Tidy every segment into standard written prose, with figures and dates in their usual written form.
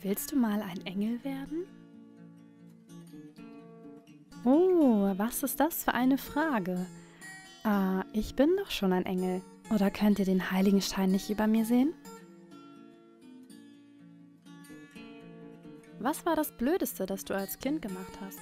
Willst du mal ein Engel werden? Oh, was ist das für eine Frage? Ich bin doch schon ein Engel. Oder könnt ihr den Heiligenschein nicht über mir sehen? Was war das Blödeste, das du als Kind gemacht hast?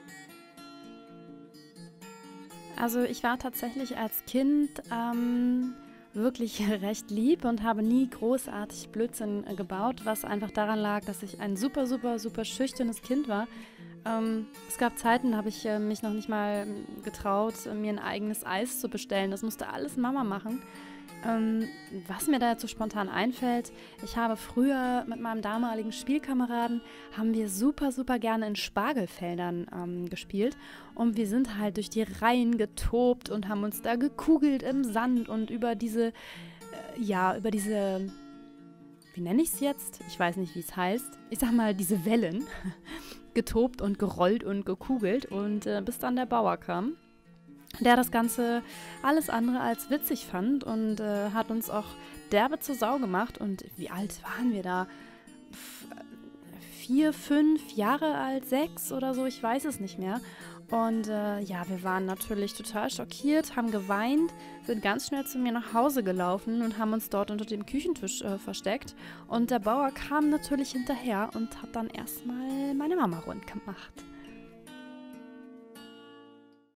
Also ich war tatsächlich als Kind wirklich recht lieb und habe nie großartig Blödsinn gebaut, was einfach daran lag, dass ich ein super, super, super schüchternes Kind war. Es gab Zeiten, da habe ich mich noch nicht mal getraut, mir ein eigenes Eis zu bestellen. Das musste alles Mama machen. Was mir da jetzt so spontan einfällt, ich habe früher mit meinem damaligen Spielkameraden, haben wir super, super gerne in Spargelfeldern gespielt. Und wir sind halt durch die Reihen getobt und haben uns da gekugelt im Sand und über diese, wie nenne ich es jetzt? Ich weiß nicht, wie es heißt. Ich sag mal, diese Wellen getobt und gerollt und gekugelt und bis dann der Bauer kam, der das Ganze alles andere als witzig fand und hat uns auch derbe zur Sau gemacht. Und wie alt waren wir da? 4, 5 Jahre alt, 6 oder so, ich weiß es nicht mehr. Und wir waren natürlich total schockiert, haben geweint, sind ganz schnell zu mir nach Hause gelaufen und haben uns dort unter dem Küchentisch versteckt. Und der Bauer kam natürlich hinterher und hat dann erstmal meine Mama rund gemacht.